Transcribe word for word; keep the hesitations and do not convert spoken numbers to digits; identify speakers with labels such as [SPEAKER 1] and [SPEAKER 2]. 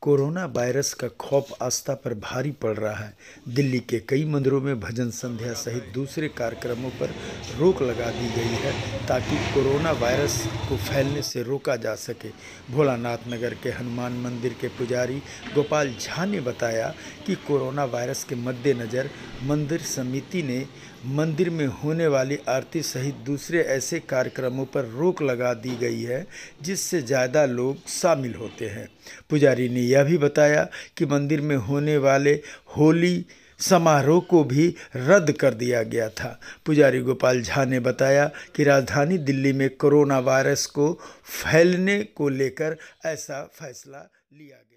[SPEAKER 1] Corona virus का खौफ आस्था पर भारी पड़ रहा है। दिल्ली के कई मंदिरों में भजन संध्या सहित दूसरे कार्यक्रमों पर रोक लगा दी गई है ताकि कोरोना वायरस को फैलने से रोका जा सके। भोलानाथ नगर के हनुमान मंदिर के पुजारी गोपाल झा ने बताया कि कोरोना वायरस के मद्देनज़र मंदिर समिति ने मंदिर में होने वाली आरती सहित दूसरे ऐसे कार्यक्रमों पर रोक लगा दी गई है जिससे ज़्यादा लोग शामिल होते हैं। पुजारी ने यह भी बताया कि मंदिर में होने वाले होली समारोह को भी रद्द कर दिया गया था। पुजारी गोपाल झा ने बताया कि राजधानी दिल्ली में कोरोना वायरस को फैलने को लेकर ऐसा फैसला लिया गया।